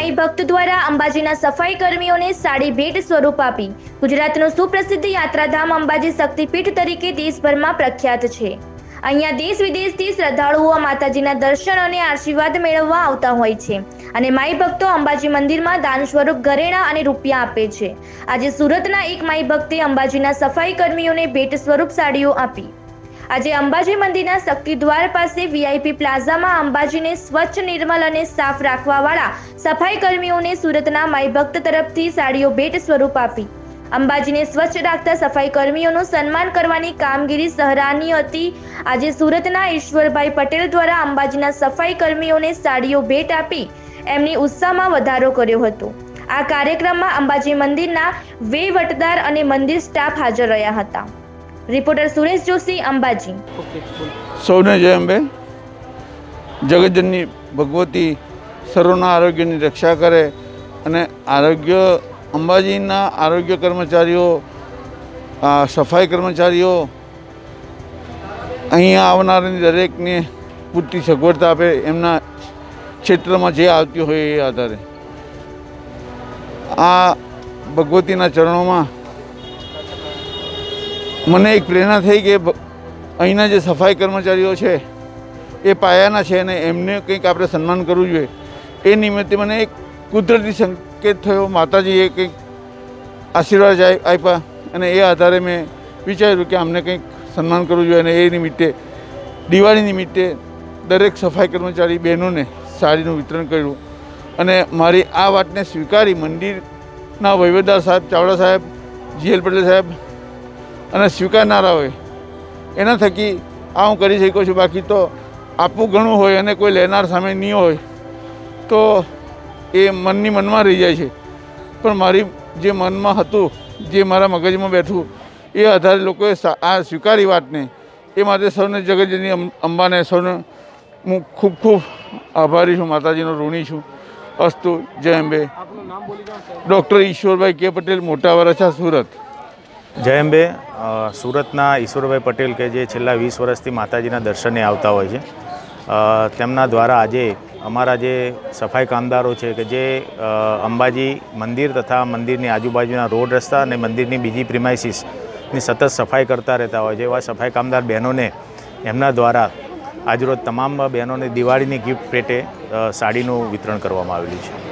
माई भक्त द्वारा अंबाजीना सफाई कर्मीओने साड़ी भेट स्वरूप आपी। गुजरातनुं सुप्रसिद्ध यात्राधाम अंबाजी शक्तिपीठ तरीके देशभरमा प्रख्यात छे। अहींया देश विदेशथी श्रद्धाळुओ माताजीना दर्शन अने आशीर्वाद मेळववा आवता होय छे અને માઈ ભક્તો અંબાજી મંદિરમાં દાન સ્વરૂપ ઘરેણા અને રૂપિયા આપે છે। આજે સુરતના એક માઈ ભક્તે અંબાજીના સફાઈ કર્મીઓને ભેટ સ્વરૂપ સાડીઓ આપી। આજે અંબાજી મંદિરના શક્તિદ્વાર પાસે વીઆઈપી પ્લાઝામાં અંબાજીને સ્વચ્છ, નિર્મલ અને સાફ રાખવાવાળા સફાઈ કર્મીઓને સુરતના માઈ ભક્ત તરફથી સાડીઓ ભેટ સ્વરૂપ આપી। અંબાજીને સ્વચ્છ રાખતા સફાઈ કર્મીઓનું સન્માન કરવાની કામગીરી સરાહનીય હતી। આજે સુરતના ઈશ્વરભાઈ પટેલ દ્વારા અંબાજીના સફાઈ કર્મીઓને સાડીઓ ભેટ આપી એમની ઉત્સાહમાં વધારો કર્યો હતો। આ કાર્યક્રમમાં અંબાજી મંદિરના વહીવટદાર અને મંદિર સ્ટાફ હાજર રહ્યા હતા। રિપોર્ટર સુરેશ જોશી, અંબાજી। સૌને જય અંબે। જગતજનની ભગવતી સર્વના આરોગ્યની રક્ષા કરે અને આરોગ્ય અંબાજીના આરોગ્ય કર્મચારીઓ, સફાઈ કર્મચારીઓ અહીંયા આવનારની દરેકને પૂરતી સગવડતા આપે, એમના ક્ષેત્રમાં જે આવતી હોય એ આધારે। આ ભગવતીના ચરણોમાં મને એક પ્રેરણા થઈ કે અહીંના જે સફાઈ કર્મચારીઓ છે એ પાયાના છે અને એમને કંઈક આપણે સન્માન કરવું જોઈએ। એ નિમિત્તે મને એક કુદરતી સંકેત થયો, માતાજીએ કંઈક આશીર્વાદ આપ્યા અને એ આધારે મેં વિચાર્યું કે અમને કંઈક સન્માન કરવું જોઈએ અને એ નિમિત્તે દિવાળી નિમિત્તે દરેક સફાઈ કર્મચારી બહેનોને સાડીનું વિતરણ કર્યું અને મારી આ વાતને સ્વીકારી મંદિરના વહીવટદાર સાહેબ, ચાવડા સાહેબ, જીએલ પટેલ સાહેબ અને સ્વીકારનારાઓએ એના થકી આ હું કરી શકું છું। બાકી તો આપવું ઘણું હોય અને કોઈ લેનાર સામે નહીં હોય તો એ મનની મનમાં રહી જાય છે, પણ મારી જે મનમાં હતું, જે મારા મગજમાં બેઠું એ આધારે લોકોએ આ સ્વીકારી વાતને, એ માટે સૌને જગતજનની અંબાને સૌને હું ખૂબ ખૂબ આભારી છું, માતાજીનો ઋણી છું। અસ્તુ, જય અંબે। ડૉક્ટર ઈશ્વરભાઈ કે પટેલ, મોટા વરાછા, સુરત। જય અંબે। સુરતના ઈશ્વરભાઈ પટેલ કે જે છેલ્લા 20 વર્ષથી માતાજીના દર્શને આવતા હોય છે, તેમના દ્વારા આજે અમારા જે સફાઈ કામદારો છે કે જે અંબાજી મંદિર તથા મંદિરની આજુબાજુના રોડ, રસ્તા અને મંદિરની બીજી પ્રિમાઇસીસની સતત સફાઈ કરતા રહેતા હોય છે, એવા સફાઈ કામદાર બહેનોને એમના દ્વારા આજરોજ તમામ બહેનોને દિવાળીની ગિફ્ટ પેટે સાડીનું વિતરણ કરવામાં આવેલું છે।